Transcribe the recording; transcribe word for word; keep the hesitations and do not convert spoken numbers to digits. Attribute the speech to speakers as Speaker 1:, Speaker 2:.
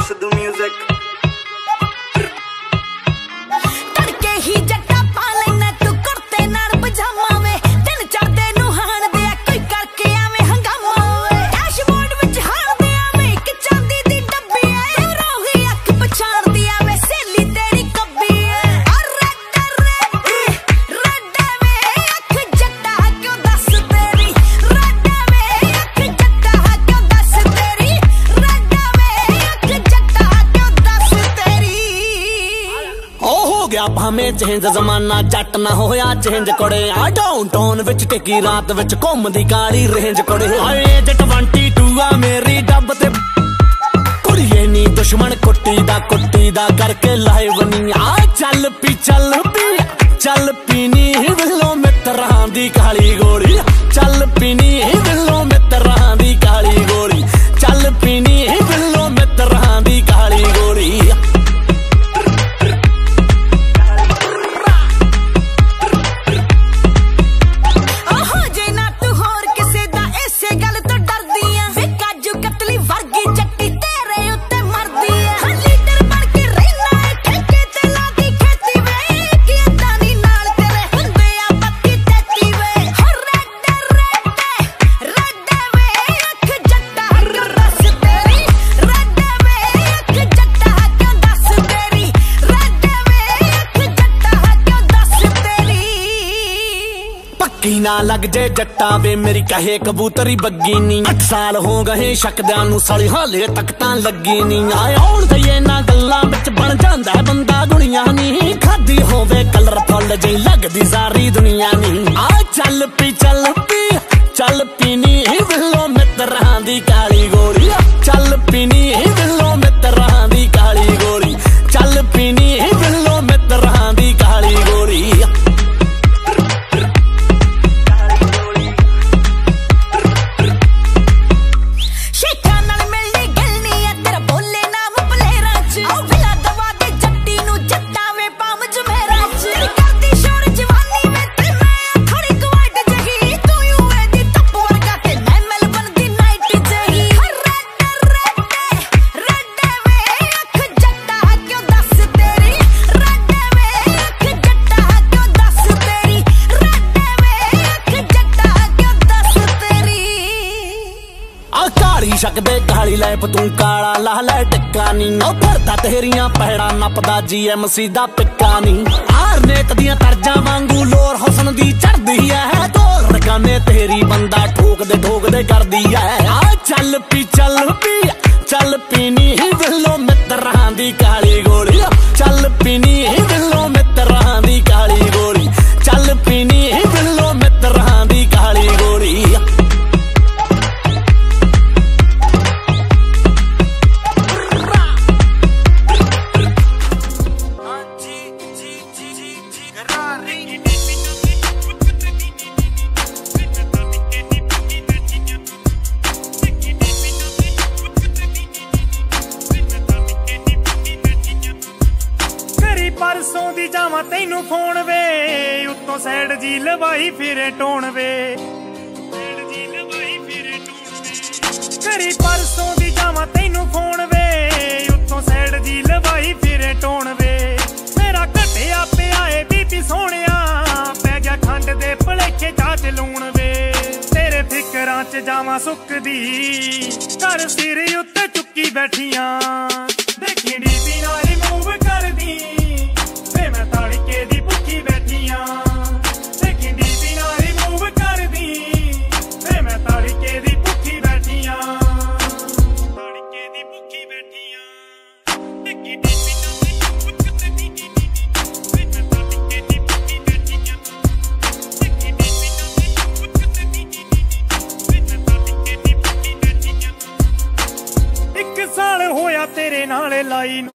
Speaker 1: Sidhu music.
Speaker 2: तड़के ही जट्टा पा लेना तू कुर्ते नाल पजामा वे, दिन चढ़दे नू हाण दे कोई करके आवे हंगामा वे। डैशबोर्ड विच हाण दे आवे कि चांदी दी डब्बी ऐ, रोही अख पछाण दी आवे सहेली तेरी कब्बी ऐ। और रेड रेड रेड वे अख जट्टा क्यों दस तेरी, रेड वे अख जट्टा क्यों दस तेरी, रेड वे अख जट्टा क्यों दस तेरी।
Speaker 3: ओ हो गया भावें चेंज जमाना, जट ना होया चेंज कुड़े। आ डाउन टाउन विच टिकी रात विच घुमदी काली रेंज कुड़े। आए एज ट्वेंटी टू आ मेरी डब ते कुड़िए नी दुश्मन कुट्टी दा कुट्टी दा करके लाइव नी। आ चल पी चल पी चल पीनी विलो मित्रां दी काली गोली, चल पीनी विलो मित्रां दी काली गोली, चल पीनी विलो मित्रां दी काली गोली। की ना लग जे जट्टा वे मेरी कहे कबूतरी बग्गी नी। अठ साल हो गए शकद्यां नू साली हाले तक तां लगी नी। आए आउण ते इन्हां गल्लां विच बन जांदा बंदा दुनिया नी। खादी होवे कलरफुल जी लगदी सारी दुनिया नी। आ चल पी चल पी चल पीनी विलो मित्रां दी काली गोली, चल पीनी विलो मित्रां दी काली गोली, चल पीनी विलो मित्रां दी काली गोली। शकदे काली लैप तू काला ला लै टिक्का नी। ओ फिरदा तेरियां पैड़ा नपदा जी एम सी दा पिक्का नी। हार नेक दियां तरजां वांगू लोर हुसन दी चढ़दी है, ढोल रगाने तेरी बंदा ठोकदे ठोकदे करदी है। आ चल पी चल पी चल पीनी विलो मित्रां दी काली गोली, चल पीनी विलो मित्रां दी काली गोली, चल पीनी विलो मित्रां दी काली गोली।
Speaker 4: परसों दी जावा तैनू फोन वे, उत्तों सैड जी लवाई फिरे टोन वे, करी परसों दी जावा तैनू फोन वे, उत्तों सैड जी लवाई फिरे टोन वे। मेरा घटिया पिया ए बीबी सोहणिया, पै गया खंड दे भलेखे चाच लूण वे। तेरे फिकरां च जावा सुकदी कर सिर उत्ते चुक्की बैठियां, देखी डीपी नाल मूव करदी मैं ताड़के दी भुखी बैठियां, देखी डीपी नाल मूव करदी मैं ताड़के दी भुखी बैठियां, ताड़के दी भुखी बैठियां, देखी डीपी नाल मूव करदी मैं ताड़के दी भुखी बैठियां, देखी डीपी नाल मूव करदी मैं ताड़के दी भुखी बैठियां। इक साल होया तेरे नाल लाई।